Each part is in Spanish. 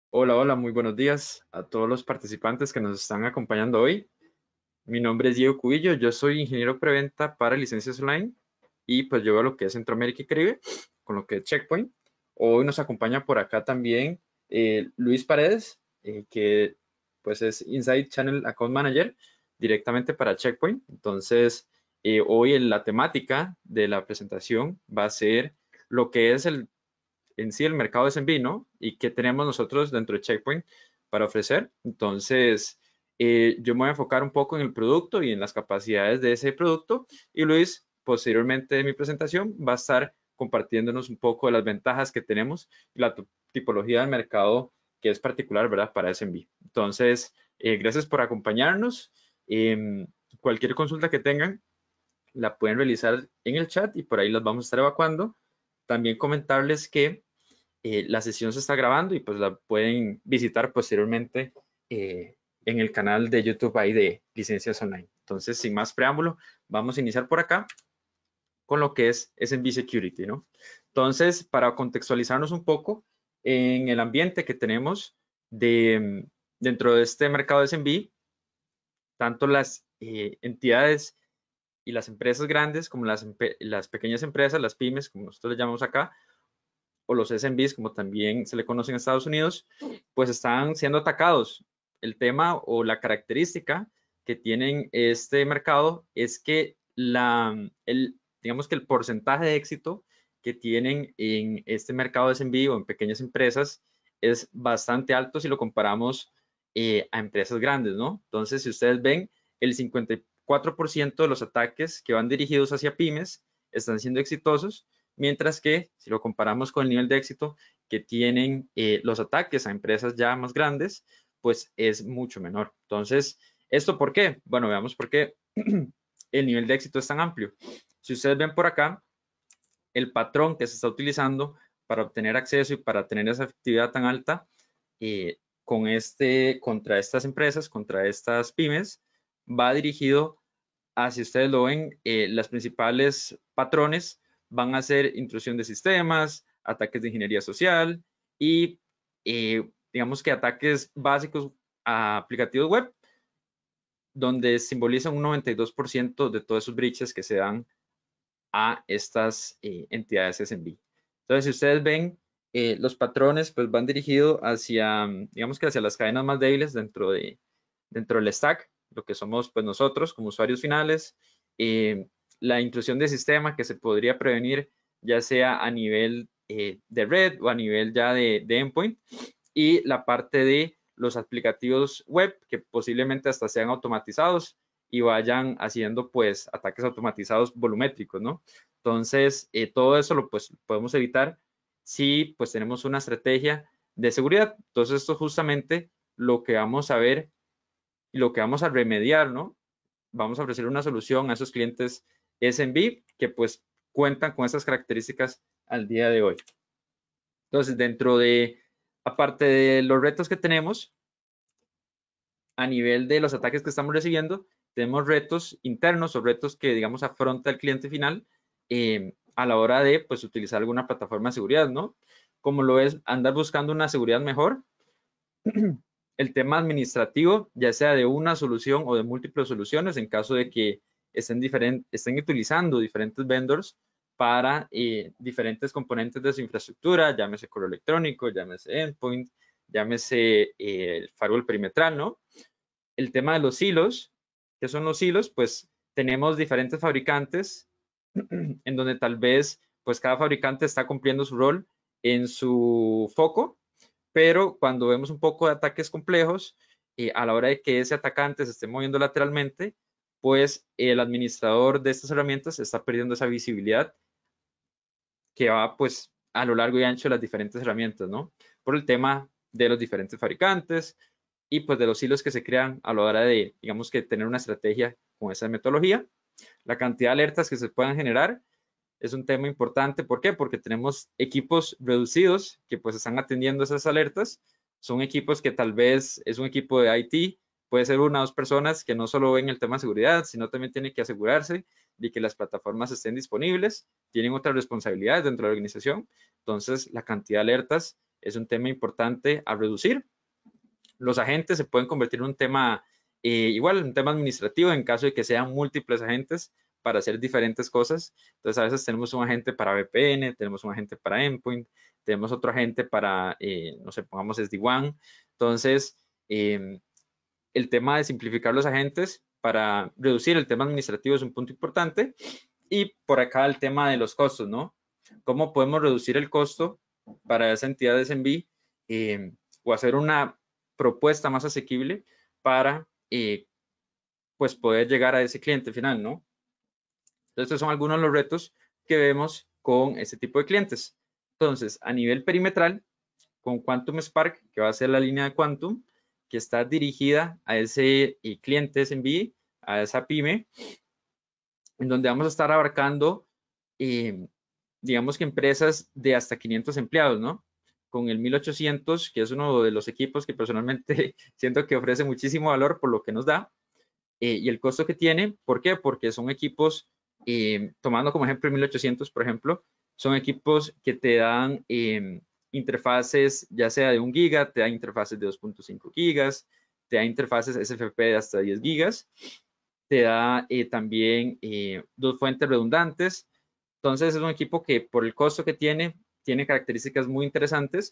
Hola, hola, muy buenos días a todos los participantes que nos están acompañando hoy. Mi nombre es Diego Cubillo, yo soy ingeniero preventa para licencias online y pues yo veo lo que es Centroamérica y Caribe, con lo que es Checkpoint. Hoy nos acompaña por acá también Luis Paredes, que pues es Inside Channel Account Manager directamente para Checkpoint. Entonces, hoy la temática de la presentación va a ser lo que es en sí el mercado de SMB, ¿no? Y qué tenemos nosotros dentro de Checkpoint para ofrecer. Entonces, yo me voy a enfocar un poco en el producto y en las capacidades de ese producto. Y Luis, posteriormente de mi presentación, va a estar compartiéndonos un poco de las ventajas que tenemos y la tipología del mercado que es particular, ¿verdad? Para SMB. Entonces, gracias por acompañarnos. Cualquier consulta que tengan, la pueden realizar en el chat y por ahí las vamos a estar evacuando. También comentarles que la sesión se está grabando y pues la pueden visitar posteriormente en el canal de YouTube ahí de Licencias Online. Entonces, sin más preámbulo, vamos a iniciar por acá con lo que es SMB Security, ¿no? Entonces, para contextualizarnos un poco en el ambiente que tenemos dentro de este mercado de SMB, tanto las entidades y las empresas grandes como las pequeñas empresas, las pymes, como nosotros les llamamos acá, o los SMBs, como también se le conoce en Estados Unidos, pues están siendo atacados. El tema o la característica que tienen este mercado es que digamos que el porcentaje de éxito que tienen en este mercado de SMB o en pequeñas empresas es bastante alto si lo comparamos a empresas grandes, ¿no? Entonces, si ustedes ven, el 54% de los ataques que van dirigidos hacia pymes están siendo exitosos, mientras que si lo comparamos con el nivel de éxito que tienen los ataques a empresas ya más grandes, pues es mucho menor. Entonces, ¿esto por qué? Bueno, veamos por qué el nivel de éxito es tan amplio. Si ustedes ven por acá, el patrón que se está utilizando para obtener acceso y para tener esa efectividad tan alta contra estas empresas, contra estas pymes, va dirigido si ustedes lo ven, las principales patrones van a ser intrusión de sistemas, ataques de ingeniería social y digamos que ataques básicos a aplicativos web, donde simbolizan un 92% de todos esos breaches que se dan a estas entidades SMB. Entonces, si ustedes ven, los patrones pues van dirigidos hacia, digamos que hacia las cadenas más débiles dentro del stack, lo que somos pues nosotros como usuarios finales, eh, la intrusión de sistema que se podría prevenir ya sea a nivel de red o a nivel ya de endpoint, y la parte de los aplicativos web que posiblemente hasta sean automatizados y vayan haciendo pues ataques automatizados volumétricos, ¿no? Entonces, todo eso lo pues podemos evitar si pues tenemos una estrategia de seguridad. Entonces, esto es justamente lo que vamos a ver y lo que vamos a remediar, ¿no? Vamos a ofrecer una solución a esos clientes SMB que pues cuentan con esas características al día de hoy. Entonces, aparte de los retos que tenemos, a nivel de los ataques que estamos recibiendo, tenemos retos internos o retos que, digamos, afronta el cliente final a la hora de, pues, utilizar alguna plataforma de seguridad, ¿no? Como lo es andar buscando una seguridad mejor, el tema administrativo, ya sea de una solución o de múltiples soluciones, en caso de que estén utilizando diferentes vendors para diferentes componentes de su infraestructura, llámese correo electrónico, llámese endpoint, llámese el firewall perimetral, ¿no? El tema de los hilos, ¿qué son los hilos? Pues tenemos diferentes fabricantes en donde tal vez pues cada fabricante está cumpliendo su rol en su foco, pero cuando vemos un poco de ataques complejos, a la hora de que ese atacante se esté moviendo lateralmente, pues el administrador de estas herramientas está perdiendo esa visibilidad que va pues a lo largo y ancho de las diferentes herramientas, ¿no? Por el tema de los diferentes fabricantes y pues de los hilos que se crean a la hora de, digamos que tener una estrategia con esa metodología. La cantidad de alertas que se puedan generar es un tema importante. ¿Por qué? Porque tenemos equipos reducidos que pues están atendiendo esas alertas. Son equipos que tal vez es un equipo de IT, puede ser una o dos personas que no solo ven el tema de seguridad, sino también tienen que asegurarse de que las plataformas estén disponibles, tienen otras responsabilidades dentro de la organización. Entonces, la cantidad de alertas es un tema importante a reducir. Los agentes se pueden convertir en un tema, igual, un tema administrativo en caso de que sean múltiples agentes para hacer diferentes cosas. Entonces, a veces tenemos un agente para VPN, tenemos un agente para Endpoint, tenemos otro agente para, no sé, pongamos SD-WAN. Entonces, el tema de simplificar los agentes para reducir el tema administrativo es un punto importante. Y por acá el tema de los costos, ¿no? ¿Cómo podemos reducir el costo para esa entidad de SMB o hacer una propuesta más asequible para pues poder llegar a ese cliente final, ¿no? Entonces, estos son algunos de los retos que vemos con este tipo de clientes. Entonces, a nivel perimetral, con Quantum Spark, que va a ser la línea de Quantum, que está dirigida a ese cliente SMB, a esa pyme, en donde vamos a estar abarcando, digamos que empresas de hasta 500 empleados, ¿no? Con el 1800, que es uno de los equipos que personalmente siento que ofrece muchísimo valor por lo que nos da y el costo que tiene. ¿Por qué? Porque son equipos, tomando como ejemplo el 1800, por ejemplo, son equipos que te dan interfaces ya sea de 1 giga, te da interfaces de 2.5 gigas, te da interfaces SFP de hasta 10 gigas, te da también 2 fuentes redundantes. Entonces es un equipo que por el costo que tiene características muy interesantes.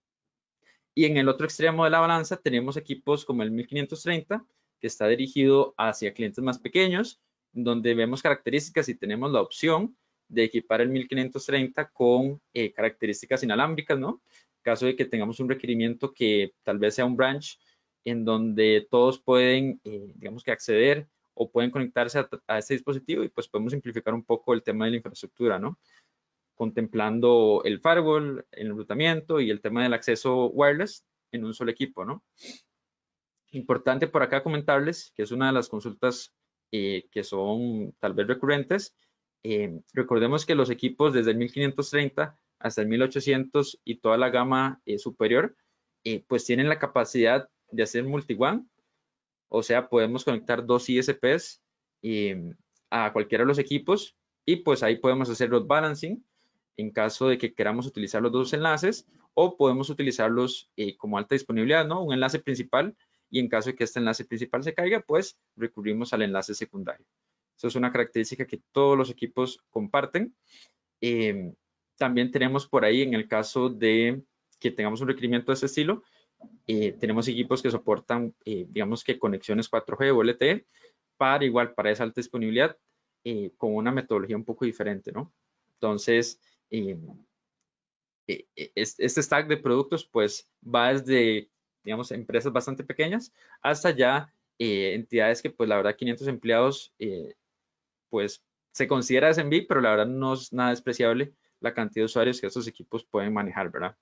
Y en el otro extremo de la balanza tenemos equipos como el 1530, que está dirigido hacia clientes más pequeños, donde vemos características y tenemos la opción de equipar el 1530 con características inalámbricas, ¿no? En caso de que tengamos un requerimiento que tal vez sea un branch en donde todos pueden, digamos que acceder o pueden conectarse a este dispositivo y pues podemos simplificar un poco el tema de la infraestructura, ¿no? Contemplando el firewall, el enrutamiento y el tema del acceso wireless en un solo equipo, ¿no? Importante por acá comentarles que es una de las consultas que son tal vez recurrentes. Recordemos que los equipos desde el 1530 hasta el 1800 y toda la gama superior, pues tienen la capacidad de hacer multi-WAN, o sea, podemos conectar 2 ISPs a cualquiera de los equipos y pues ahí podemos hacer load balancing en caso de que queramos utilizar los dos enlaces o podemos utilizarlos como alta disponibilidad, ¿no? Un enlace principal y en caso de que este enlace principal se caiga, pues recurrimos al enlace secundario. Eso es una característica que todos los equipos comparten. También tenemos por ahí, en el caso de que tengamos un requerimiento de este estilo, tenemos equipos que soportan, digamos que conexiones 4G o LTE para esa alta disponibilidad con una metodología un poco diferente, ¿no? Entonces, este stack de productos pues va desde, digamos, empresas bastante pequeñas hasta ya entidades que pues la verdad 500 empleados pues se considera SMB, pero la verdad no es nada despreciable la cantidad de usuarios que estos equipos pueden manejar, ¿verdad?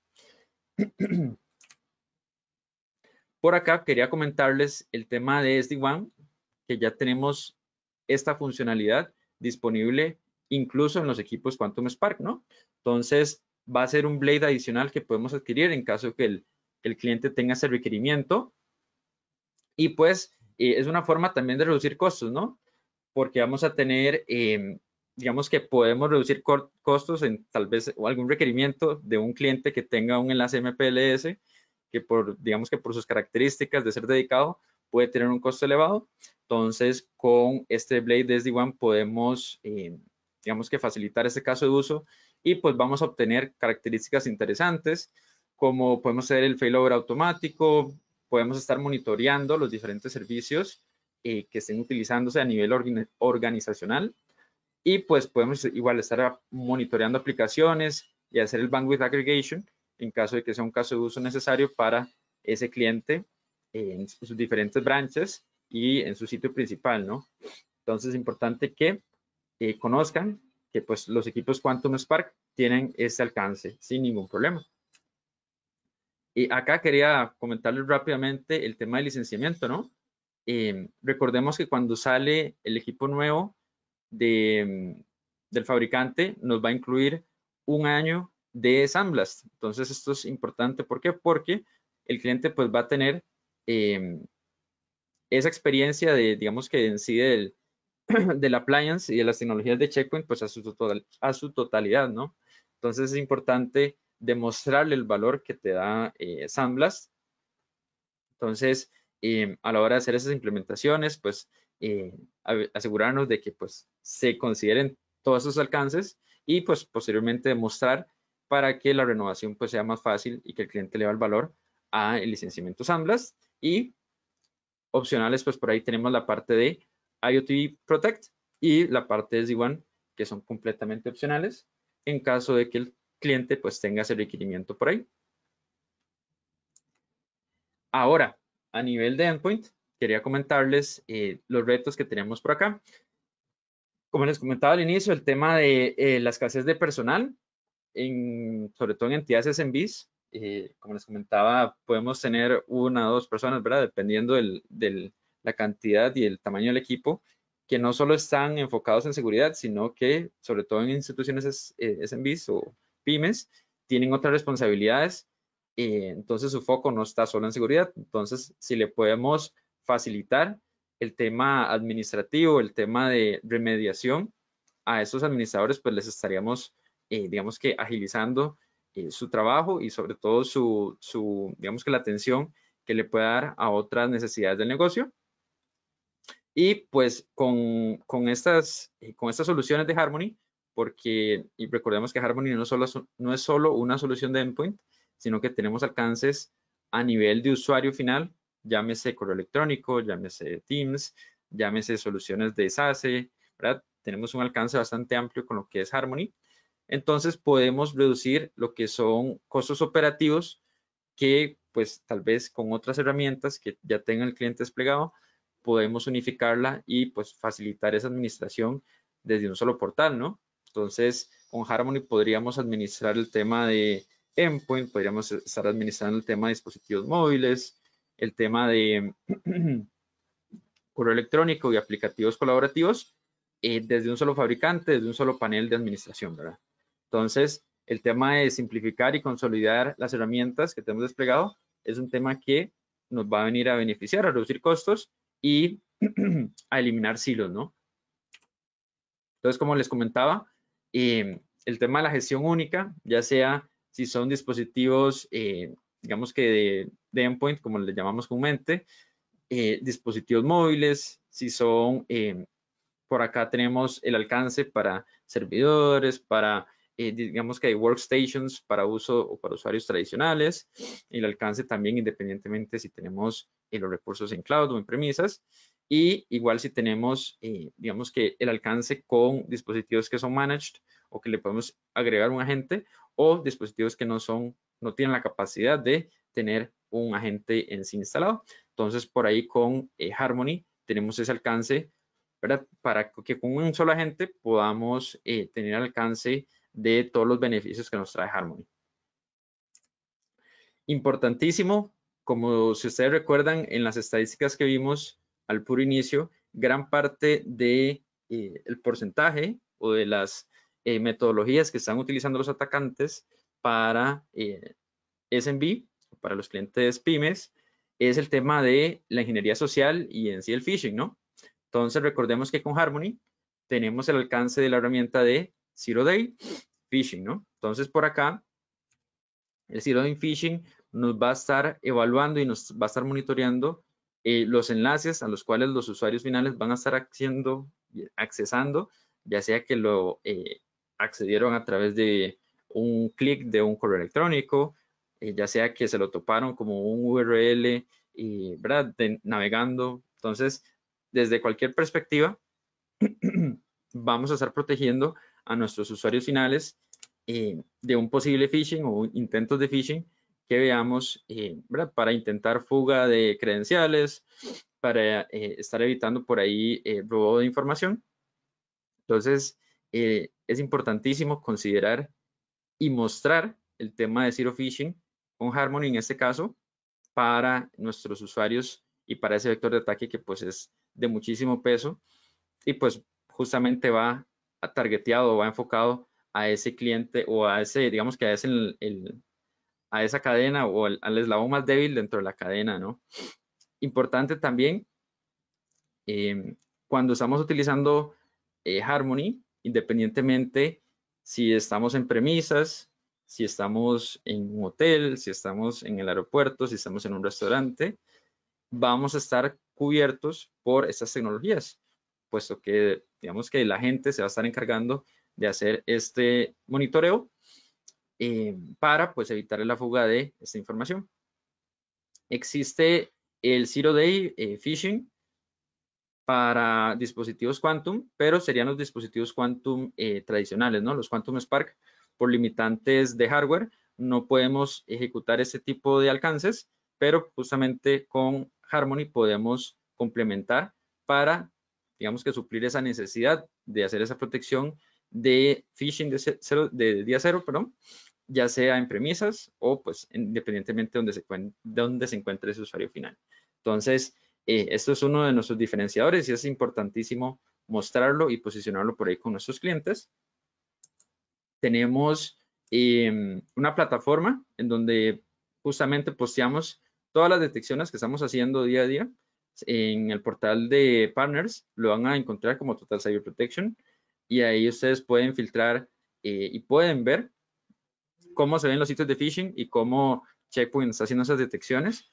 Por acá quería comentarles el tema de SD-WAN, que ya tenemos esta funcionalidad disponible incluso en los equipos Quantum Spark, ¿no? Entonces, va a ser un blade adicional que podemos adquirir en caso que el cliente tenga ese requerimiento. Y pues, es una forma también de reducir costos, ¿no? Porque vamos a tener, digamos que podemos reducir costos en tal vez o algún requerimiento de un cliente que tenga un enlace MPLS que digamos que por sus características de ser dedicado puede tener un costo elevado. Entonces, con este Blade de SD-WAN podemos, digamos que facilitar este caso de uso y pues vamos a obtener características interesantes como podemos hacer el failover automático, podemos estar monitoreando los diferentes servicios que estén utilizándose a nivel organizacional y pues podemos igual estar monitoreando aplicaciones y hacer el bandwidth aggregation en caso de que sea un caso de uso necesario para ese cliente en sus diferentes branches y en su sitio principal, ¿no? Entonces es importante que conozcan que pues los equipos Quantum Spark tienen este alcance sin ningún problema. Y acá quería comentarles rápidamente el tema del licenciamiento, ¿no? Recordemos que cuando sale el equipo nuevo del fabricante, nos va a incluir un año de SandBlast. Entonces, esto es importante. ¿Por qué? Porque el cliente pues va a tener esa experiencia de, digamos que en sí del appliance y de las tecnologías de Checkpoint, pues a su totalidad, ¿no? Entonces, es importante demostrarle el valor que te da SandBlast. Entonces, a la hora de hacer esas implementaciones, pues asegurarnos de que pues se consideren todos esos alcances y pues posteriormente demostrar para que la renovación pues sea más fácil y que el cliente le va el valor a el licenciamiento SandBlast. Y opcionales, pues por ahí tenemos la parte de IoT Protect y la parte de Z1, que son completamente opcionales en caso de que el cliente pues tenga ese requerimiento por ahí. Ahora, a nivel de endpoint, quería comentarles los retos que tenemos por acá. Como les comentaba al inicio, el tema de la escasez de personal, sobre todo en entidades SMBs. Como les comentaba, podemos tener una o dos personas, ¿verdad? Dependiendo de la cantidad y el tamaño del equipo, que no solo están enfocados en seguridad, sino que, sobre todo en instituciones SMBs o pymes, tienen otras responsabilidades. Entonces, su foco no está solo en seguridad. Entonces, si le podemos facilitar el tema administrativo, el tema de remediación a esos administradores, pues les estaríamos, digamos que agilizando su trabajo y sobre todo digamos que la atención que le pueda dar a otras necesidades del negocio. Y pues con estas soluciones de Harmony, porque y recordemos que Harmony no es solo una solución de endpoint, sino que tenemos alcances a nivel de usuario final, llámese correo electrónico, llámese Teams, llámese soluciones de SASE, ¿verdad? Tenemos un alcance bastante amplio con lo que es Harmony. Entonces podemos reducir lo que son costos operativos que pues tal vez con otras herramientas que ya tenga el cliente desplegado, podemos unificarla y pues facilitar esa administración desde un solo portal, ¿no? Entonces, con Harmony podríamos administrar el tema de endpoint, podríamos estar administrando el tema de dispositivos móviles, el tema de correo electrónico y aplicativos colaborativos desde un solo fabricante, desde un solo panel de administración, ¿verdad? Entonces, el tema de simplificar y consolidar las herramientas que tenemos desplegado es un tema que nos va a venir a beneficiar, a reducir costos y a eliminar silos, ¿no? Entonces, como les comentaba, el tema de la gestión única, ya sea si son dispositivos, digamos que de endpoint, como les llamamos comúnmente, dispositivos móviles, si son, por acá tenemos el alcance para servidores, para, digamos que hay workstations para uso o para usuarios tradicionales, el alcance también independientemente si tenemos los recursos en cloud o en premisas, y igual si tenemos, digamos que el alcance con dispositivos que son managed o que le podemos agregar un agente o dispositivos que no tienen la capacidad de tener un agente en sí instalado. Entonces, por ahí con Harmony tenemos ese alcance, ¿verdad? Para que con un solo agente podamos tener alcance de todos los beneficios que nos trae Harmony. Importantísimo, como si ustedes recuerdan en las estadísticas que vimos al puro inicio, gran parte de el porcentaje o de las metodologías que están utilizando los atacantes para SMB, para los clientes pymes, es el tema de la ingeniería social y en sí el phishing, ¿no? Entonces recordemos que con Harmony tenemos el alcance de la herramienta de Zero Day Phishing, ¿no? Entonces por acá el Zero Day Phishing nos va a estar evaluando y nos va a estar monitoreando los enlaces a los cuales los usuarios finales van a estar accesando, ya sea que lo accedieron a través de un clic de un correo electrónico, ya sea que se lo toparon como un URL, ¿verdad? Navegando. Entonces, desde cualquier perspectiva, vamos a estar protegiendo a nuestros usuarios finales de un posible phishing o intentos de phishing que veamos, ¿verdad? Para intentar fuga de credenciales, para estar evitando por ahí robo de información. Entonces, es importantísimo considerar y mostrar el tema de Zero Phishing con Harmony en este caso para nuestros usuarios y para ese vector de ataque que pues es de muchísimo peso y pues justamente va targeteado o va enfocado a ese cliente o a ese, digamos que a esa cadena o al eslabón más débil dentro de la cadena, ¿no? Importante también, cuando estamos utilizando Harmony, independientemente si estamos en premisas, si estamos en un hotel, si estamos en el aeropuerto, si estamos en un restaurante, vamos a estar cubiertos por estas tecnologías, puesto que digamos que la gente se va a estar encargando de hacer este monitoreo para pues evitar la fuga de esta información. Existe el Zero Day Phishing para dispositivos Quantum, pero serían los dispositivos Quantum tradicionales, ¿no? Los Quantum Spark, por limitantes de hardware, no podemos ejecutar ese tipo de alcances, pero justamente con Harmony podemos complementar para, digamos que suplir esa necesidad de hacer esa protección de phishing de día cero, perdón, ya sea en premisas o pues independientemente de donde se encuentre ese usuario final. Entonces, esto es uno de nuestros diferenciadores y es importantísimo mostrarlo y posicionarlo por ahí con nuestros clientes. Tenemos una plataforma en donde justamente posteamos todas las detecciones que estamos haciendo día a día. En el portal de Partners lo van a encontrar como Total Cyber Protection y ahí ustedes pueden filtrar y pueden ver cómo se ven los sitios de phishing y cómo Checkpoint está haciendo esas detecciones.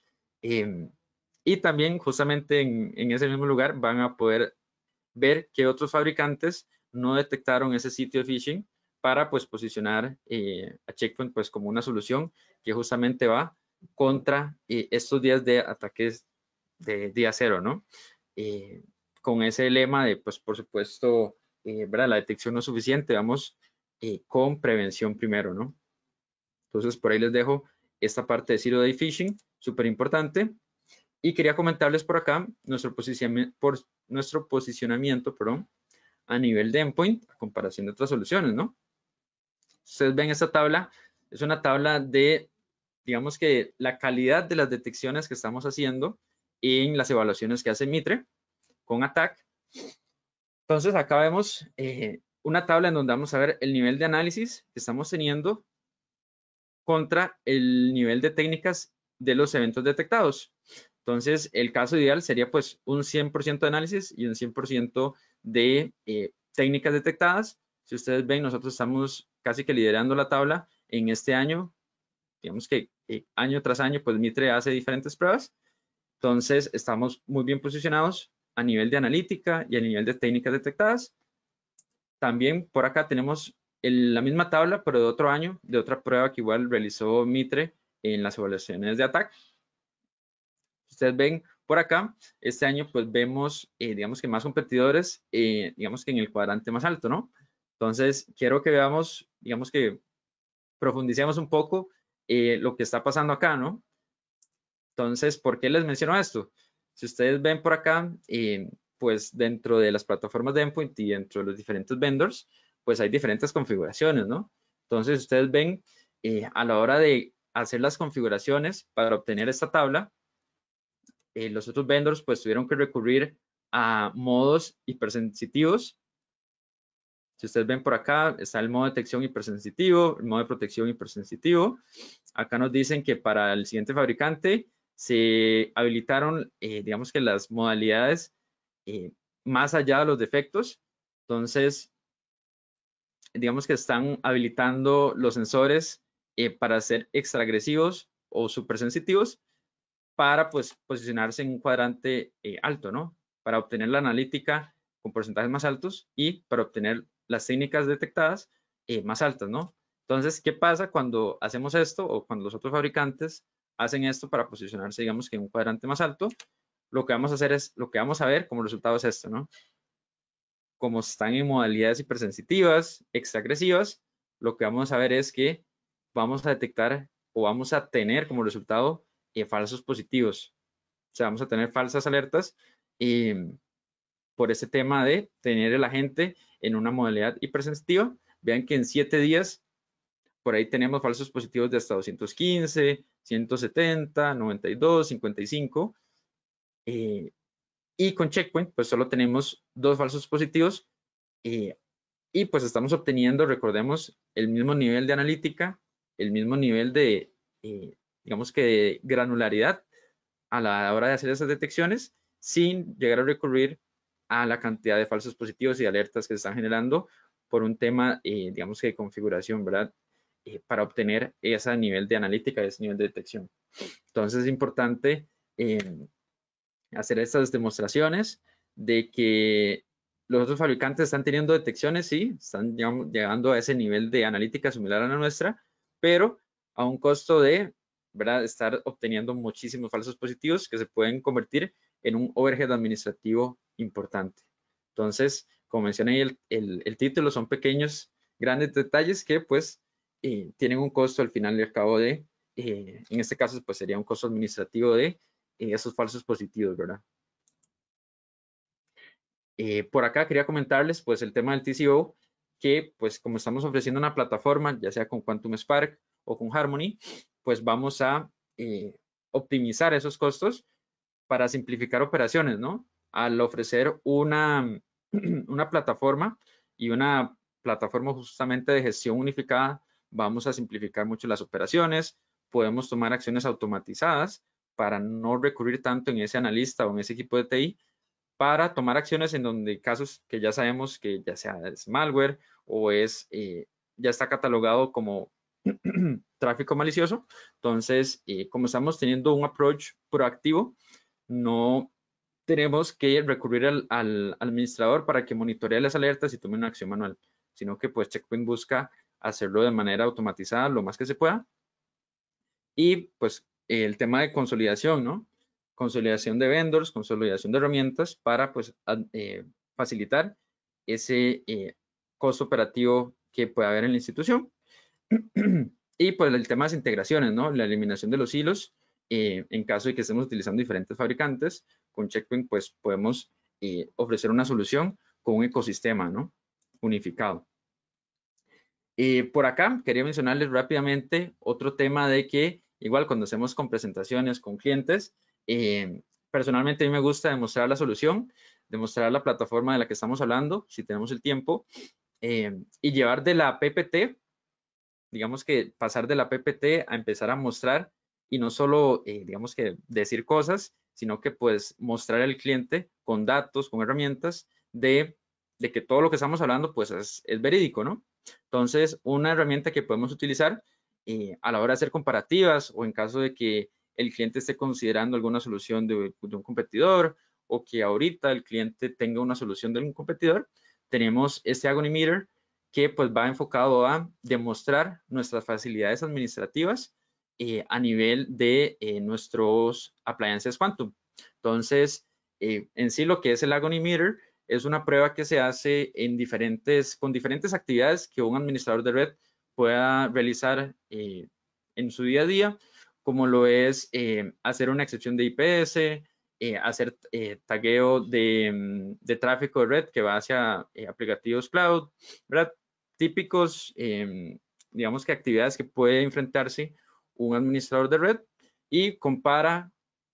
Y también justamente en ese mismo lugar van a poder ver que otros fabricantes no detectaron ese sitio de phishing para pues posicionar a Checkpoint pues como una solución que justamente va contra estos días de ataques de día cero, ¿no? Con ese lema de pues por supuesto, ¿verdad? La detección no es suficiente, vamos con prevención primero, ¿no? Entonces por ahí les dejo esta parte de Zero Day Phishing, súper importante. Y quería comentarles por acá nuestro posicionamiento, perdón, a nivel de endpoint a comparación de otras soluciones, ¿no? Ustedes ven esta tabla, es una tabla de, digamos que la calidad de las detecciones que estamos haciendo en las evaluaciones que hace Mitre con ATT&CK. Entonces acá vemos una tabla en donde vamos a ver el nivel de análisis que estamos teniendo contra el nivel de técnicas de los eventos detectados. Entonces, el caso ideal sería pues un 100% de análisis y un 100% de técnicas detectadas. Si ustedes ven, nosotros estamos casi que liderando la tabla en este año. Digamos que año tras año, pues Mitre hace diferentes pruebas. Entonces, estamos muy bien posicionados a nivel de analítica y a nivel de técnicas detectadas. También por acá tenemos la misma tabla, pero de otro año, de otra prueba que igual realizó Mitre en las evaluaciones de ATT&CK. Ustedes ven por acá, este año pues vemos, digamos que más competidores, digamos que en el cuadrante más alto, ¿no? Entonces, quiero que veamos, digamos que profundicemos un poco lo que está pasando acá, ¿no? Entonces, ¿por qué les menciono esto? Si ustedes ven por acá, pues dentro de las plataformas de endpoint y dentro de los diferentes vendors, pues hay diferentes configuraciones, ¿no? Entonces, ustedes ven a la hora de hacer las configuraciones para obtener esta tabla, los otros vendors pues tuvieron que recurrir a modos hipersensitivos. Si ustedes ven por acá, está el modo de detección hipersensitivo, el modo de protección hipersensitivo. Acá nos dicen que para el siguiente fabricante se habilitaron, digamos que las modalidades más allá de los defectos. Entonces, digamos que están habilitando los sensores para ser extra agresivos o supersensitivos para pues posicionarse en un cuadrante alto, ¿no? Para obtener la analítica con porcentajes más altos y para obtener las técnicas detectadas más altas, ¿no? Entonces, ¿qué pasa cuando hacemos esto o cuando los otros fabricantes hacen esto para posicionarse, digamos que en un cuadrante más alto? Lo que vamos a hacer es, lo que vamos a ver como resultado es esto, ¿no? Como están en modalidades hipersensitivas, extra agresivas, lo que vamos a ver es que vamos a detectar o vamos a tener como resultado falsos positivos. O sea, vamos a tener falsas alertas por ese tema de tener el agente en una modalidad hipersensitiva. Vean que en 7 días por ahí tenemos falsos positivos de hasta 215, 170, 92, 55. Y con Checkpoint, pues solo tenemos 2 falsos positivos. Y pues estamos obteniendo, recordemos, el mismo nivel de analítica, el mismo nivel de, digamos que de granularidad a la hora de hacer esas detecciones sin llegar a recurrir a la cantidad de falsos positivos y alertas que se están generando por un tema, digamos que de configuración, ¿verdad? para obtener ese nivel de analítica, ese nivel de detección. Entonces es importante hacer estas demostraciones de que los otros fabricantes están teniendo detecciones, sí, están llegando a ese nivel de analítica similar a la nuestra, pero a un costo de, ¿verdad?, estar obteniendo muchísimos falsos positivos que se pueden convertir en un overhead administrativo importante. Entonces, como mencioné el título, son pequeños, grandes detalles que pues tienen un costo al final y al cabo de, en este caso pues sería un costo administrativo de esos falsos positivos, ¿verdad? Por acá quería comentarles pues el tema del TCO, que pues como estamos ofreciendo una plataforma, ya sea con Quantum Spark o con Harmony, pues vamos a optimizar esos costos para simplificar operaciones, ¿no? Al ofrecer una plataforma y una plataforma justamente de gestión unificada, vamos a simplificar mucho las operaciones, podemos tomar acciones automatizadas para no recurrir tanto en ese analista o en ese equipo de TI, para tomar acciones en donde casos que ya sabemos que ya sea es malware o es ya está catalogado como tráfico malicioso. Entonces, como estamos teniendo un approach proactivo, no tenemos que recurrir al administrador para que monitoree las alertas y tome una acción manual, sino que pues Checkpoint busca hacerlo de manera automatizada lo más que se pueda. Y pues el tema de consolidación, ¿no? Consolidación de vendors, consolidación de herramientas para pues facilitar ese costo operativo que puede haber en la institución. Y pues el tema de las integraciones, ¿no? La eliminación de los hilos, en caso de que estemos utilizando diferentes fabricantes, con Checkpoint pues podemos ofrecer una solución con un ecosistema, ¿no? Unificado. Por acá quería mencionarles rápidamente otro tema de que igual cuando hacemos con presentaciones con clientes, personalmente a mí me gusta demostrar la solución, demostrar la plataforma de la que estamos hablando, si tenemos el tiempo, y llevar de la PPT, digamos que pasar de la PPT a empezar a mostrar y no solo, digamos que decir cosas, sino que pues mostrar al cliente con datos, con herramientas de que todo lo que estamos hablando pues es verídico, ¿no? Entonces, una herramienta que podemos utilizar a la hora de hacer comparativas o en caso de que el cliente esté considerando alguna solución de un competidor o que ahorita el cliente tenga una solución de un competidor, tenemos este Agonymeter que pues va enfocado a demostrar nuestras facilidades administrativas a nivel de nuestros appliances Quantum. Entonces, en sí lo que es el Agonymeter es una prueba que se hace con diferentes actividades que un administrador de red pueda realizar en su día a día, como lo es hacer una excepción de IPS, hacer tagueo de tráfico de red que va hacia aplicativos cloud, ¿verdad? Típicos, digamos que actividades que puede enfrentarse un administrador de red y compara,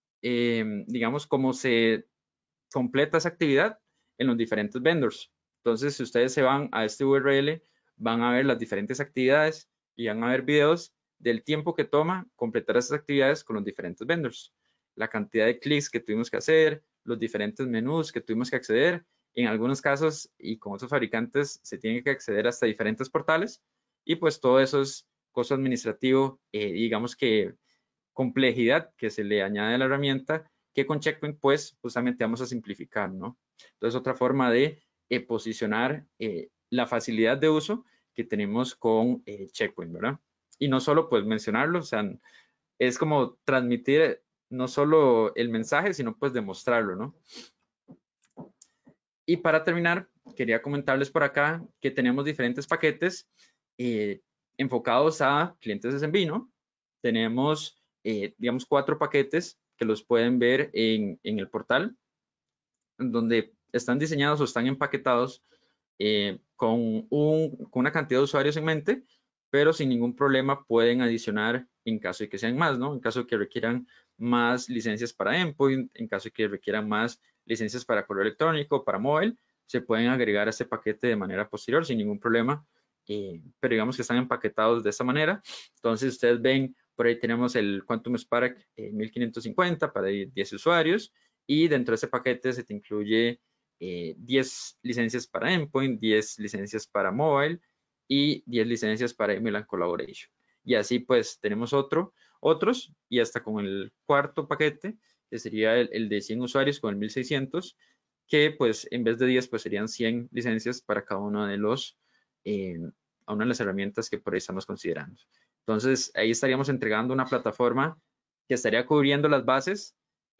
digamos, cómo se completa esa actividad en los diferentes vendors. Entonces, si ustedes se van a este URL, van a ver las diferentes actividades y van a ver videos del tiempo que toma completar esas actividades con los diferentes vendors, la cantidad de clics que tuvimos que hacer, los diferentes menús que tuvimos que acceder. En algunos casos y con otros fabricantes se tiene que acceder hasta diferentes portales y pues todo eso es costo administrativo, digamos que complejidad que se le añade a la herramienta que con Checkpoint pues justamente vamos a simplificar, ¿no? Entonces otra forma de posicionar la facilidad de uso que tenemos con Checkpoint, ¿verdad? Y no solo pues mencionarlo, o sea, es como transmitir no solo el mensaje, sino pues demostrarlo, ¿no? Y para terminar, quería comentarles por acá que tenemos diferentes paquetes enfocados a clientes SMB, ¿no? Tenemos, digamos, 4 paquetes que los pueden ver en el portal, donde están diseñados o están empaquetados con una cantidad de usuarios en mente, pero sin ningún problema pueden adicionar en caso de que sean más, ¿no? En caso de que requieran más licencias para endpoint, en caso de que requieran más licencias para correo electrónico, para móvil, se pueden agregar a este paquete de manera posterior sin ningún problema, pero digamos que están empaquetados de esta manera. Entonces ustedes ven, por ahí tenemos el Quantum Spark 1550 para 10 usuarios y dentro de ese paquete se te incluye 10 licencias para endpoint, 10 licencias para mobile y 10 licencias para email and collaboration. Y así pues tenemos otros y hasta con el cuarto paquete, que sería el de 100 usuarios con el 1600, que pues en vez de 10 pues serían 100 licencias para cada uno de los, a una de las herramientas que por ahí estamos considerando. Entonces ahí estaríamos entregando una plataforma que estaría cubriendo las bases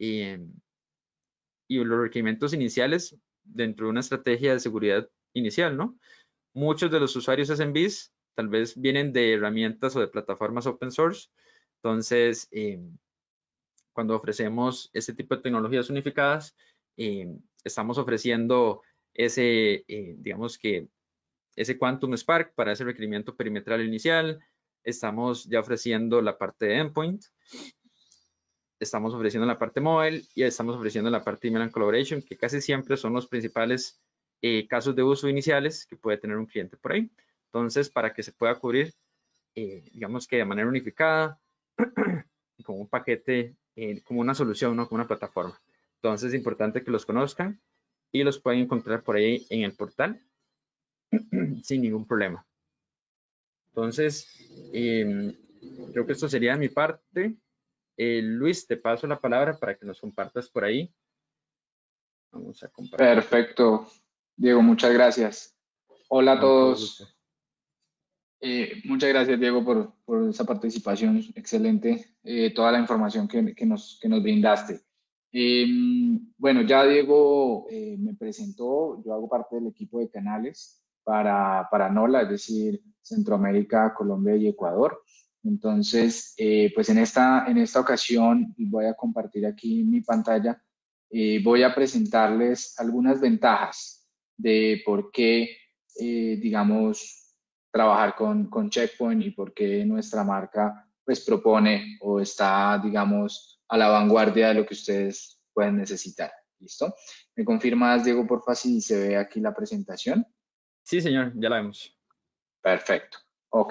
y los requerimientos iniciales dentro de una estrategia de seguridad inicial, ¿no? Muchos de los usuarios SMBs tal vez vienen de herramientas o de plataformas open source. Entonces, cuando ofrecemos este tipo de tecnologías unificadas, estamos ofreciendo ese, digamos que ese Quantum Spark para ese requerimiento perimetral inicial. Estamos ya ofreciendo la parte de endpoint. Estamos ofreciendo la parte móvil y estamos ofreciendo la parte email and collaboration, que casi siempre son los principales casos de uso iniciales que puede tener un cliente por ahí. Entonces, para que se pueda cubrir, digamos que de manera unificada, como un paquete, como una solución, ¿no? Como una plataforma. Entonces, es importante que los conozcan y los pueden encontrar por ahí en el portal sin ningún problema. Entonces, creo que esto sería de mi parte. Luis, te paso la palabra para que nos compartas por ahí. Vamos a compartir. Perfecto, Diego, muchas gracias. Hola a Con todo gusto. todos. Muchas gracias, Diego, por esa participación excelente, toda la información que nos brindaste. Bueno, ya Diego me presentó, yo hago parte del equipo de canales para NOLA, es decir, Centroamérica, Colombia y Ecuador. Entonces, pues en esta ocasión voy a compartir aquí mi pantalla, voy a presentarles algunas ventajas de por qué, digamos, trabajar con Checkpoint y por qué nuestra marca pues propone o está, digamos, a la vanguardia de lo que ustedes pueden necesitar. ¿Listo? ¿Me confirmas, Diego, porfa, si se ve aquí la presentación? Sí, señor, ya la vemos. Perfecto. Ok.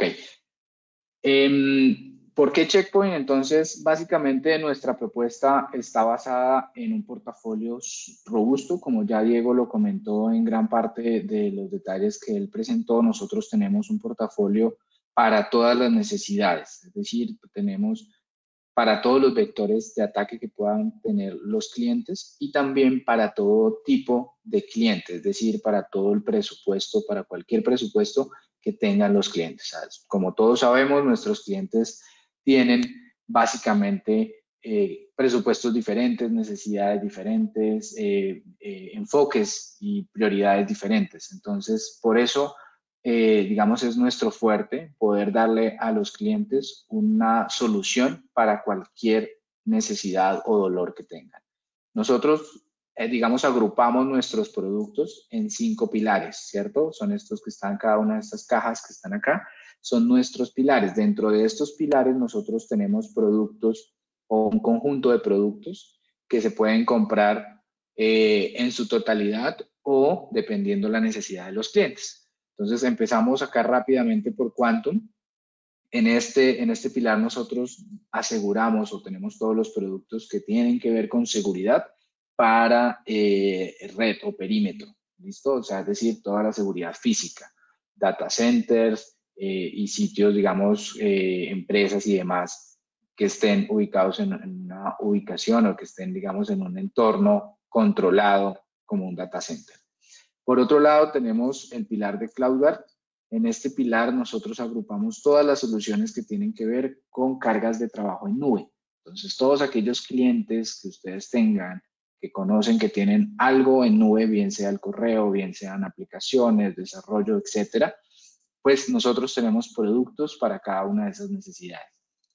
¿Por qué Checkpoint? Entonces, básicamente nuestra propuesta está basada en un portafolio robusto, como ya Diego lo comentó en gran parte de los detalles que él presentó. Nosotros tenemos un portafolio para todas las necesidades, es decir, tenemos para todos los vectores de ataque que puedan tener los clientes y también para todo tipo de clientes, es decir, para todo el presupuesto, para cualquier presupuesto que tengan los clientes. Como todos sabemos, nuestros clientes tienen básicamente presupuestos diferentes, necesidades diferentes, enfoques y prioridades diferentes. Entonces, por eso digamos, es nuestro fuerte poder darle a los clientes una solución para cualquier necesidad o dolor que tengan. Nosotros, digamos, agrupamos nuestros productos en 5 pilares, ¿cierto? Son estos que están, cada una de estas cajas que están acá, son nuestros pilares. Dentro de estos pilares nosotros tenemos productos o un conjunto de productos que se pueden comprar en su totalidad o dependiendo la necesidad de los clientes. Entonces empezamos acá rápidamente por Quantum. En este pilar nosotros aseguramos o tenemos todos los productos que tienen que ver con seguridad para red o perímetro, ¿listo? O sea, es decir, toda la seguridad física, data centers y sitios, digamos, empresas y demás que estén ubicados en una ubicación o que estén, digamos, en un entorno controlado como un data center. Por otro lado, tenemos el pilar de CloudGuard. En este pilar nosotros agrupamos todas las soluciones que tienen que ver con cargas de trabajo en nube. Entonces, todos aquellos clientes que ustedes tengan, que conocen que tienen algo en nube, bien sea el correo, bien sean aplicaciones, desarrollo, etcétera, pues nosotros tenemos productos para cada una de esas necesidades.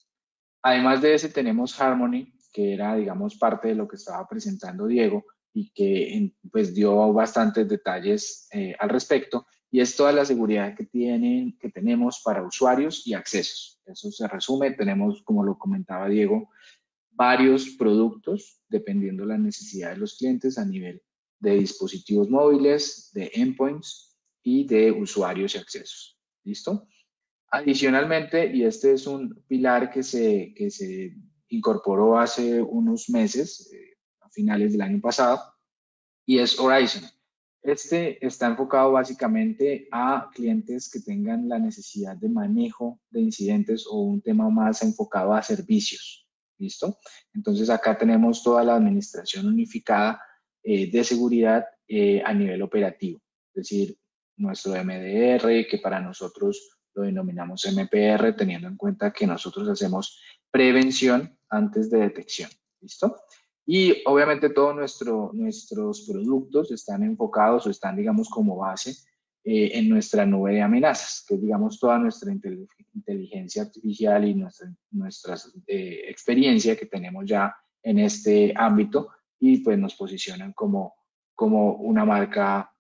Además de ese, tenemos Harmony, que era, digamos, parte de lo que estaba presentando Diego y que pues dio bastantes detalles al respecto, y es toda la seguridad que tenemos para usuarios y accesos. Eso se resume, tenemos, como lo comentaba Diego, varios productos dependiendo de la necesidad de los clientes a nivel de dispositivos móviles, de endpoints y de usuarios y accesos. ¿Listo? Adicionalmente, y este es un pilar que se incorporó hace unos meses, a finales del año pasado, y es Horizon. Este está enfocado básicamente a clientes que tengan la necesidad de manejo de incidentes o un tema más enfocado a servicios. ¿Listo? Entonces acá tenemos toda la administración unificada de seguridad a nivel operativo. Es decir, nuestro MDR, que para nosotros lo denominamos MPR, teniendo en cuenta que nosotros hacemos prevención antes de detección. ¿Listo? Y obviamente todos nuestros productos están enfocados o están, digamos, como base en nuestra nube de amenazas, que es, digamos, toda nuestra inteligencia artificial y nuestra experiencia que tenemos ya en este ámbito y pues nos posicionan como una marca,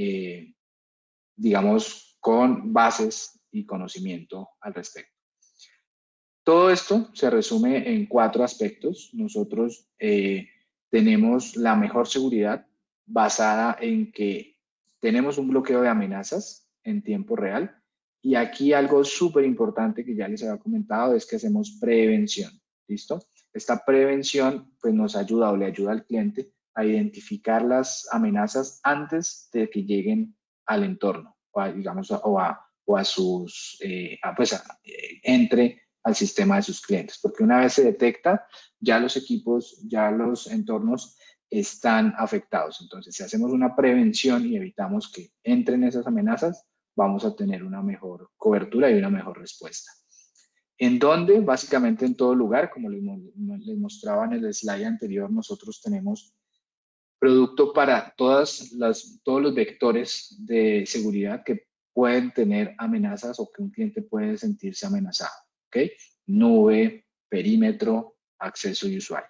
digamos, con bases y conocimiento al respecto. Todo esto se resume en 4 aspectos. Nosotros tenemos la mejor seguridad basada en que tenemos un bloqueo de amenazas en tiempo real. Y aquí algo súper importante que ya les había comentado es que hacemos prevención. ¿Listo? Esta prevención pues nos ayuda o le ayuda al cliente a identificar las amenazas antes de que lleguen al entorno, o a, digamos, o a sus, entre al sistema de sus clientes, porque una vez se detecta, ya los equipos, ya los entornos están afectados. Entonces, si hacemos una prevención y evitamos que entren esas amenazas, vamos a tener una mejor cobertura y una mejor respuesta. ¿En dónde? Básicamente en todo lugar, como les mostraba en el slide anterior, nosotros tenemos producto para todos los vectores de seguridad que pueden tener amenazas o que un cliente puede sentirse amenazado. ¿Ok? Nube, perímetro, acceso y usuario.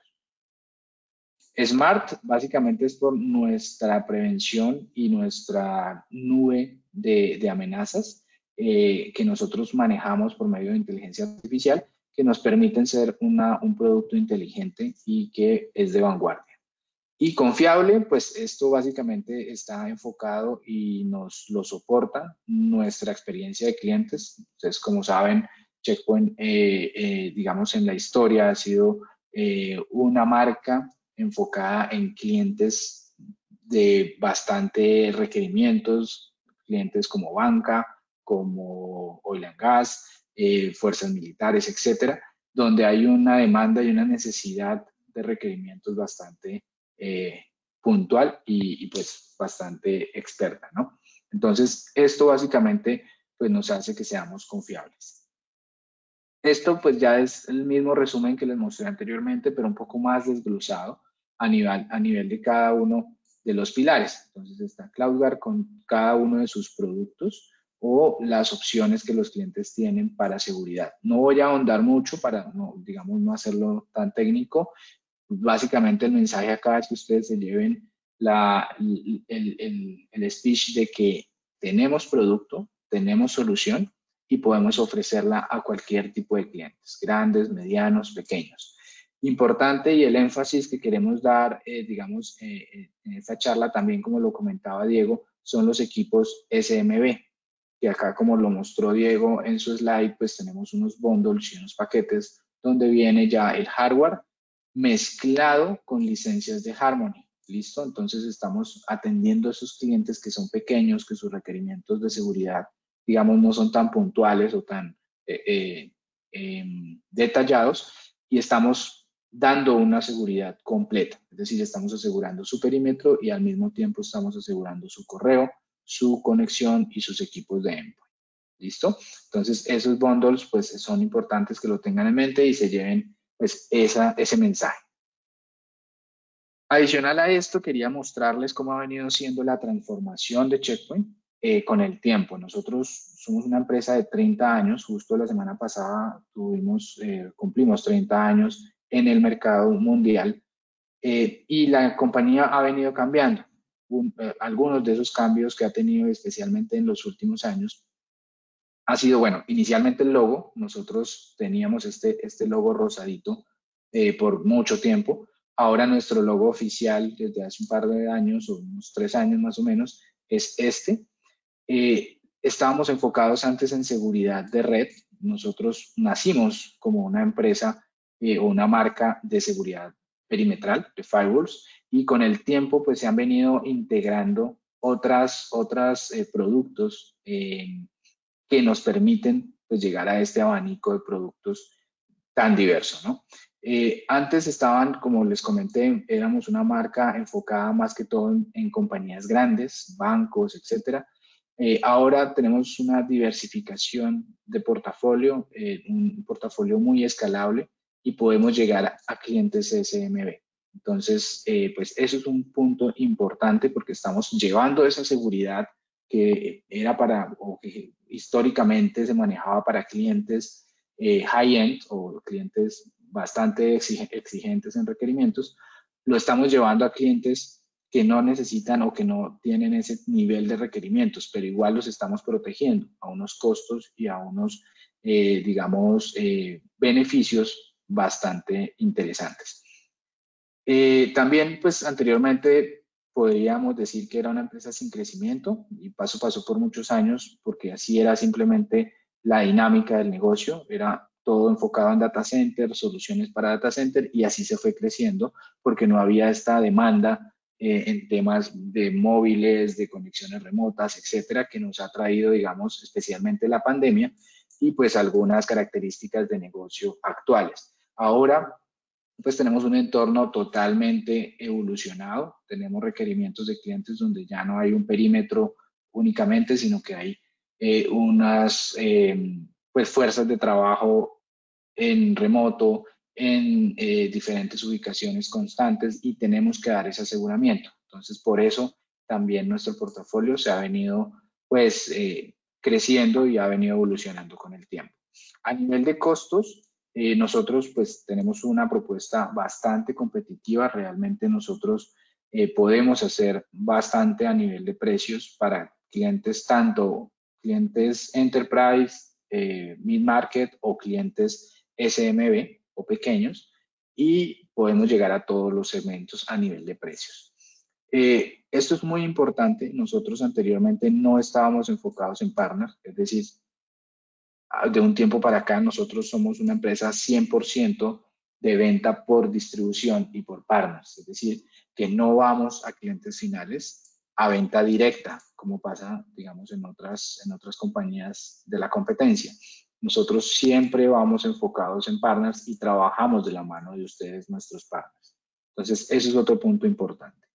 Smart básicamente es por nuestra prevención y nuestra nube de amenazas que nosotros manejamos por medio de inteligencia artificial que nos permiten ser un producto inteligente y que es de vanguardia. Y confiable, pues esto básicamente está enfocado y nos lo soporta nuestra experiencia de clientes. Entonces, como saben, Checkpoint, digamos, en la historia ha sido una marca enfocada en clientes de bastante requerimientos, clientes como banca, como oil and gas, fuerzas militares, etcétera, donde hay una demanda y una necesidad de requerimientos bastante puntual y pues bastante experta, ¿no? Entonces, esto básicamente pues nos hace que seamos confiables. Esto pues ya es el mismo resumen que les mostré anteriormente, pero un poco más desglosado a nivel de cada uno de los pilares. Entonces está CloudGuard con cada uno de sus productos o las opciones que los clientes tienen para seguridad. No voy a ahondar mucho para, no, digamos, no hacerlo tan técnico. Básicamente el mensaje acá es que ustedes se lleven el speech de que tenemos producto, tenemos solución y podemos ofrecerla a cualquier tipo de clientes, grandes, medianos, pequeños. Importante y el énfasis que queremos dar, digamos, en esta charla también, como lo comentaba Diego, son los equipos SMB, que acá como lo mostró Diego en su slide, pues tenemos unos bundles y unos paquetes donde viene ya el hardware mezclado con licencias de Harmony. ¿Listo? Entonces estamos atendiendo a esos clientes que son pequeños, que sus requerimientos de seguridad, digamos, no son tan puntuales o tan detallados y estamos dando una seguridad completa. Es decir, estamos asegurando su perímetro y al mismo tiempo estamos asegurando su correo, su conexión y sus equipos de endpoint. ¿Listo? Entonces, esos bundles pues son importantes que lo tengan en mente y se lleven pues ese mensaje. Adicional a esto, quería mostrarles cómo ha venido siendo la transformación de Checkpoint con el tiempo. Nosotros somos una empresa de 30 años, justo la semana pasada cumplimos 30 años en el mercado mundial y la compañía ha venido cambiando. Algunos de esos cambios que ha tenido especialmente en los últimos años ha sido, bueno, inicialmente el logo, nosotros teníamos este logo rosadito por mucho tiempo. Ahora nuestro logo oficial desde hace un par de años o unos 3 años más o menos es este. Estábamos enfocados antes en seguridad de red. Nosotros nacimos como una empresa o una marca de seguridad perimetral, de firewalls, y con el tiempo pues se han venido integrando otras productos que nos permiten pues, llegar a este abanico de productos tan diverso, ¿no? Antes estaban, como les comenté, éramos una marca enfocada más que todo en compañías grandes, bancos, etcétera. Ahora tenemos una diversificación de portafolio, un portafolio muy escalable y podemos llegar a clientes SMB. Entonces, pues eso es un punto importante porque estamos llevando esa seguridad que era para, o que históricamente se manejaba para clientes high-end o clientes bastante exigentes en requerimientos, lo estamos llevando a clientes que no necesitan o que no tienen ese nivel de requerimientos, pero igual los estamos protegiendo a unos costos y a unos, digamos, beneficios bastante interesantes. También, pues anteriormente podríamos decir que era una empresa sin crecimiento y pasó por muchos años porque así era simplemente la dinámica del negocio, era todo enfocado en data center, soluciones para data center y así se fue creciendo porque no había esta demanda en temas de móviles, de conexiones remotas, etcétera, que nos ha traído, digamos, especialmente la pandemia y pues algunas características de negocio actuales. Ahora pues tenemos un entorno totalmente evolucionado, tenemos requerimientos de clientes donde ya no hay un perímetro únicamente, sino que hay unas pues fuerzas de trabajo en remoto, en diferentes ubicaciones constantes y tenemos que dar ese aseguramiento. Entonces, por eso también nuestro portafolio se ha venido pues creciendo y ha venido evolucionando con el tiempo. A nivel de costos, nosotros pues tenemos una propuesta bastante competitiva, realmente nosotros podemos hacer bastante a nivel de precios para clientes, tanto clientes enterprise, mid-market o clientes SMB o pequeños y podemos llegar a todos los segmentos a nivel de precios. Esto es muy importante, nosotros anteriormente no estábamos enfocados en partners, es decir, de un tiempo para acá nosotros somos una empresa 100% de venta por distribución y por partners, es decir, que no vamos a clientes finales a venta directa, como pasa, digamos, en otras compañías de la competencia. Nosotros siempre vamos enfocados en partners y trabajamos de la mano de ustedes, nuestros partners. Entonces, ese es otro punto importante.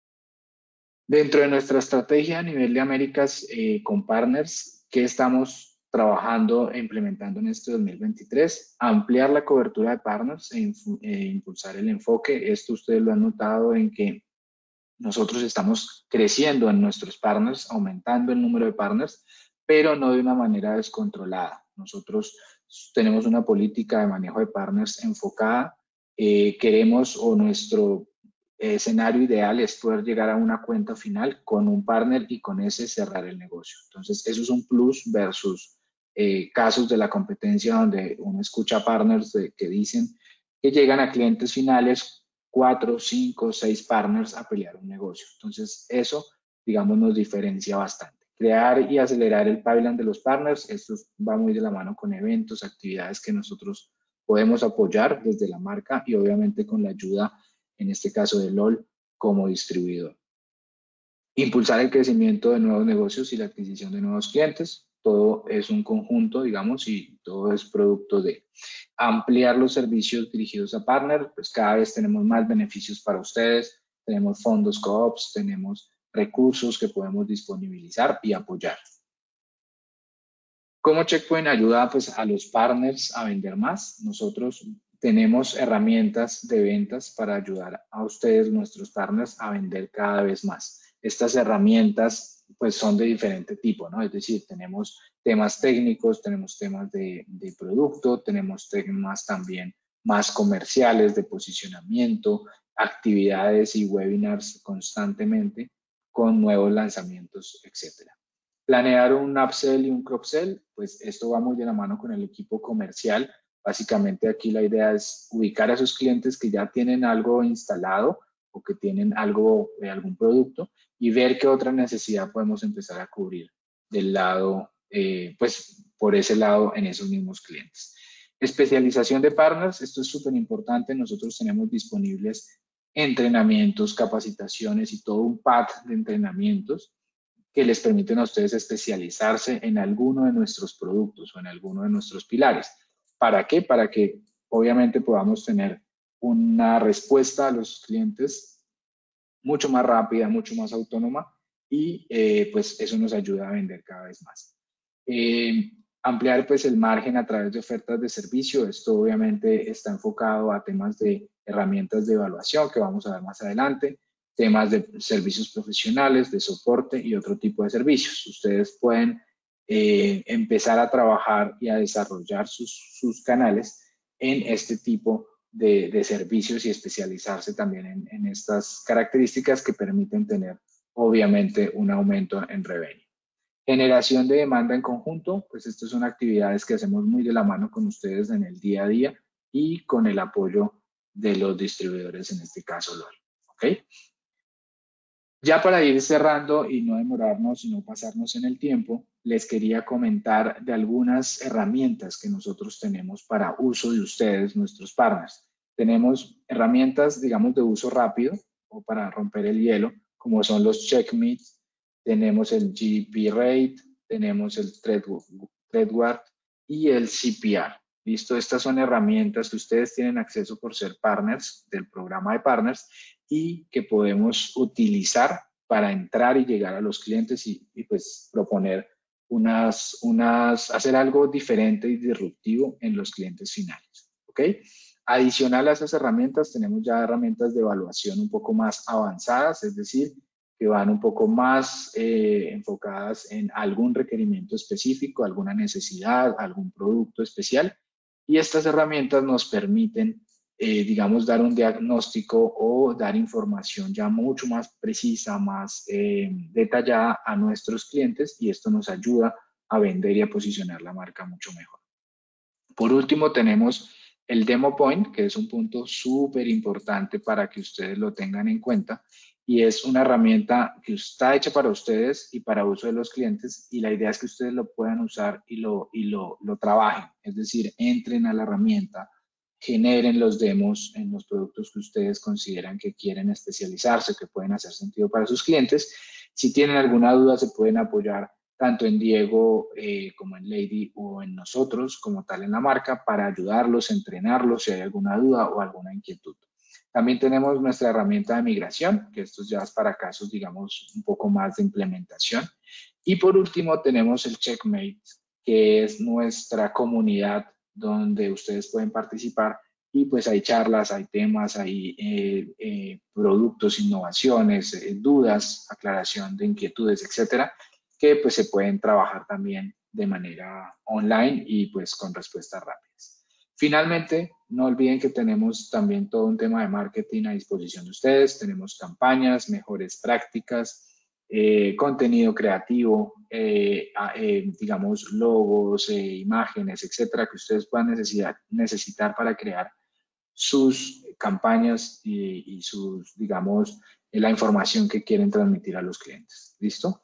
Dentro de nuestra estrategia a nivel de Américas con partners, ¿qué estamos trabajando e implementando en este 2023? Ampliar la cobertura de partners e impulsar el enfoque. Esto ustedes lo han notado en que nosotros estamos creciendo en nuestros partners, aumentando el número de partners, pero no de una manera descontrolada. Nosotros tenemos una política de manejo de partners enfocada. Queremos o nuestro escenario ideal es poder llegar a una cuenta final con un partner y con ese cerrar el negocio. Entonces, eso es un plus versus casos de la competencia donde uno escucha partners que dicen que llegan a clientes finales 4, 5, 6 partners a pelear un negocio. Entonces, eso, digamos, nos diferencia bastante. Crear y acelerar el pipeline de los partners, esto va muy de la mano con eventos, actividades que nosotros podemos apoyar desde la marca y obviamente con la ayuda, en este caso de LOL, como distribuidor. Impulsar el crecimiento de nuevos negocios y la adquisición de nuevos clientes. Todo es un conjunto, digamos, y todo es producto de ampliar los servicios dirigidos a partner, pues cada vez tenemos más beneficios para ustedes, tenemos fondos co-ops, tenemos recursos que podemos disponibilizar y apoyar. ¿Cómo Checkpoint ayuda pues, a los partners a vender más? Nosotros tenemos herramientas de ventas para ayudar a ustedes, nuestros partners, a vender cada vez más. Estas herramientas pues son de diferente tipo, ¿no? Es decir, tenemos temas técnicos, tenemos temas de producto, tenemos temas también más comerciales, de posicionamiento, actividades y webinars constantemente con nuevos lanzamientos, etcétera. Planear un upsell y un cross-sell, pues esto va muy de la mano con el equipo comercial. Básicamente aquí la idea es ubicar a esos clientes que ya tienen algo instalado o que tienen algo de algún producto y ver qué otra necesidad podemos empezar a cubrir del lado, pues por ese lado en esos mismos clientes. Especialización de partners, esto es súper importante. Nosotros tenemos disponibles entrenamientos, capacitaciones y todo un pack de entrenamientos que les permiten a ustedes especializarse en alguno de nuestros productos o en alguno de nuestros pilares. ¿Para qué? Para que obviamente podamos tener una respuesta a los clientes mucho más rápida, mucho más autónoma y pues eso nos ayuda a vender cada vez más. Ampliar pues el margen a través de ofertas de servicio. Esto obviamente está enfocado a temas de herramientas de evaluación que vamos a ver más adelante, temas de servicios profesionales, de soporte y otro tipo de servicios. Ustedes pueden empezar a trabajar y a desarrollar sus canales en este tipo de servicios y especializarse también en estas características que permiten tener obviamente un aumento en revenue. Generación de demanda en conjunto, pues estas son actividades que hacemos muy de la mano con ustedes en el día a día y con el apoyo de los distribuidores, en este caso LOL. ¿Ok? Ya para ir cerrando y no demorarnos y no pasarnos en el tiempo, les quería comentar de algunas herramientas que nosotros tenemos para uso de ustedes, nuestros partners. Tenemos herramientas, digamos, de uso rápido o para romper el hielo, como son los checkmeets, tenemos el GP Rate, tenemos el ThreadWord y el CPR. ¿Listo? Estas son herramientas que ustedes tienen acceso por ser partners del programa de partners y que podemos utilizar para entrar y llegar a los clientes y pues proponer hacer algo diferente y disruptivo en los clientes finales. ¿Ok? Adicional a esas herramientas, tenemos ya herramientas de evaluación un poco más avanzadas, es decir, que van un poco más enfocadas en algún requerimiento específico, alguna necesidad, algún producto especial. Y estas herramientas nos permiten digamos, dar un diagnóstico o dar información ya mucho más precisa, más detallada a nuestros clientes y esto nos ayuda a vender y a posicionar la marca mucho mejor. Por último, tenemos el Demo Point, que es un punto súper importante para que ustedes lo tengan en cuenta y es una herramienta que está hecha para ustedes y para uso de los clientes y la idea es que ustedes lo puedan usar y lo trabajen, es decir, entren a la herramienta, generen los demos en los productos que ustedes consideran que quieren especializarse, que pueden hacer sentido para sus clientes. Si tienen alguna duda, se pueden apoyar tanto en Diego como en Lady o en nosotros como tal en la marca para ayudarlos, entrenarlos si hay alguna duda o alguna inquietud. También tenemos nuestra herramienta de migración, que esto ya es para casos, digamos, un poco más de implementación. Y por último tenemos el Checkmate, que es nuestra comunidad donde ustedes pueden participar y pues hay charlas, hay temas, hay productos, innovaciones, dudas, aclaración de inquietudes, etcétera, que pues se pueden trabajar también de manera online y pues con respuestas rápidas. Finalmente, no olviden que tenemos también todo un tema de marketing a disposición de ustedes, tenemos campañas, mejores prácticas, contenido creativo, digamos, logos, imágenes, etcétera, que ustedes puedan necesitar para crear sus campañas y sus, digamos, la información que quieren transmitir a los clientes. ¿Listo?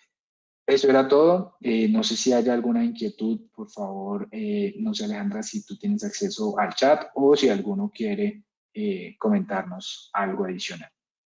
Eso era todo. No sé si hay alguna inquietud, por favor, no sé, Alejandra, si tú tienes acceso al chat o si alguno quiere comentarnos algo adicional.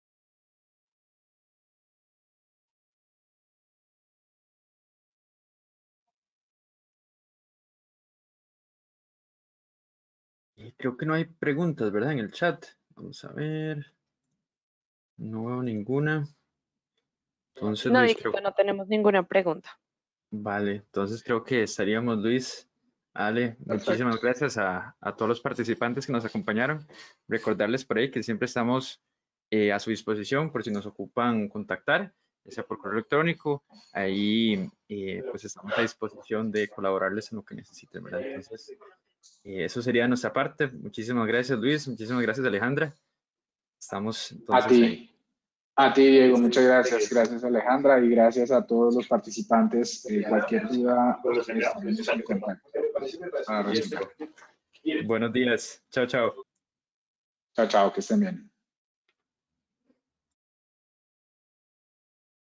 Creo que no hay preguntas, ¿verdad? En el chat. Vamos a ver. No veo ninguna. Entonces, No, Luis, Dieguito, no tenemos ninguna pregunta. vale, entonces creo que estaríamos, Luis. Ale, muchísimas Perfecto. gracias a todos los participantes que nos acompañaron. Recordarles por ahí que siempre estamos a su disposición por si nos ocupan contactar, ya sea por correo electrónico. Ahí pues estamos a disposición de colaborarles en lo que necesiten, ¿verdad? Entonces, eso sería de nuestra parte. Muchísimas gracias, Luis. Muchísimas gracias, Alejandra. Estamos A entonces ahí. ti. A ti, Diego, muchas gracias. Gracias, Alejandra, y gracias a todos los participantes. Cualquier duda, estamos en contacto para Listo. resolver. Buenos días. Chao, chao. Chao, chao, que estén bien.